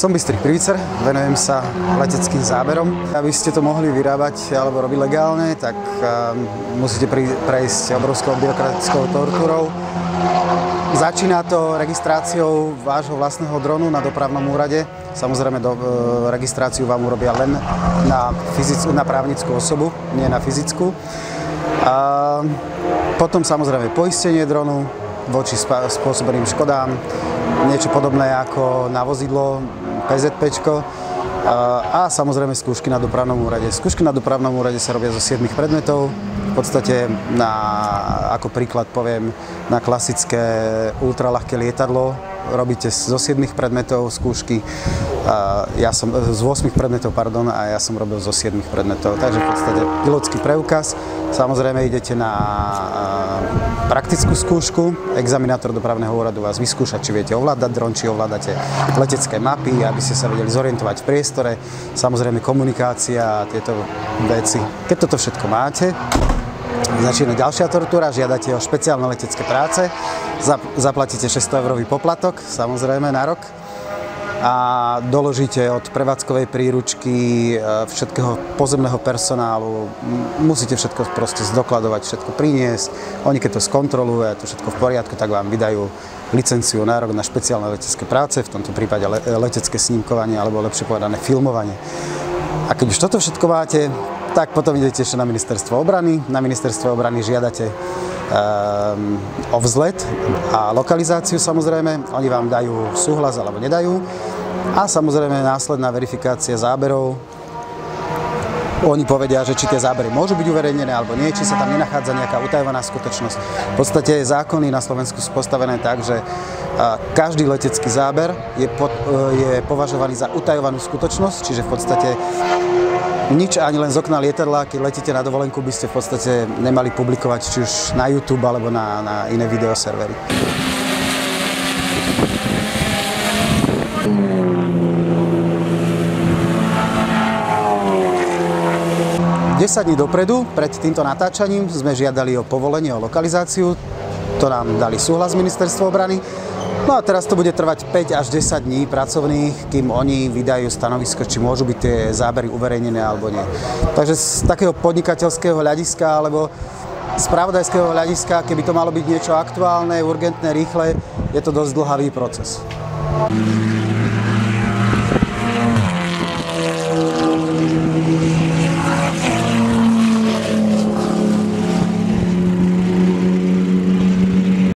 Som Bystrý Privícer, venujem sa leteckým záberom. Aby ste to mohli vyrábať alebo robiť legálne, tak musíte prejsť obrovskou byrokratickou tortúrou. Začína to registráciou vášho vlastného dronu na dopravnom úrade. Samozrejme, registráciu vám urobia len na právnickú osobu, nie na fyzickú. Potom samozrejme poistenie dronu voči spôsobeným škodám, niečo podobné ako na vozidlo, PZPčko a samozrejme skúšky na dopravnom úrade. Skúšky na dopravnom úrade sa robia zo 7 predmetov. V podstate, ako príklad poviem, na klasické ultraľahké lietadlo robíte zo 7 predmetov skúšky, z 8 predmetov, pardon, a ja som robil zo 7 predmetov. Takže v podstate pilotský preukaz. Samozrejme idete na praktickú skúšku. Examinátor dopravného úradu vás vyskúša, či viete ovládať dron, či ovládate letecké mapy, aby ste sa vedeli zorientovať v priestore. Samozrejme komunikácia a tieto veci. Keď toto všetko máte, začína ďalšia tortúra, žiadate o špeciálne letecké práce, zaplatíte 600-eurový poplatok, samozrejme na rok, a doložíte od prevádzkovej príručky, všetkého pozemného personálu, musíte všetko proste zdokladovať, všetko priniesť. Oni keď to skontrolujú a to všetko v poriadku, tak vám vydajú licenciu na rok na špeciálne letecké práce, v tomto prípade letecké snímkovanie alebo lepšie povedané filmovanie. A keď už toto všetko máte, tak potom idete ešte na ministerstvo obrany. Na ministerstvo obrany žiadate o vzlet a lokalizáciu samozrejme. Oni vám dajú súhlas alebo nedajú. A samozrejme následná verifikácia záberov. Oni povedia, že či tie zábery môžu byť uverejnené alebo nie, či sa tam nenachádza nejaká utajovaná skutočnosť. V podstate zákony na Slovensku sú postavené tak, že každý letecký záber je považovaný za utajovanú skutočnosť, čiže v podstate nič ani len z okna lietadla, keď letíte na dovolenku, by ste v podstate nemali publikovať či už na YouTube alebo na iné videoservery. Desať dní dopredu, pred týmto natáčaním, sme žiadali o povolenie, o lokalizáciu. To nám dali súhlas Ministerstvo obrany. No a teraz to bude trvať 5 až 10 dní pracovných, kým oni vydajú stanovisko, či môžu byť tie zábery uverejnené alebo nie. Takže z takého podnikateľského hľadiska alebo spravodajského hľadiska, keby to malo byť niečo aktuálne, urgentné, rýchle, je to dosť dlhavý proces.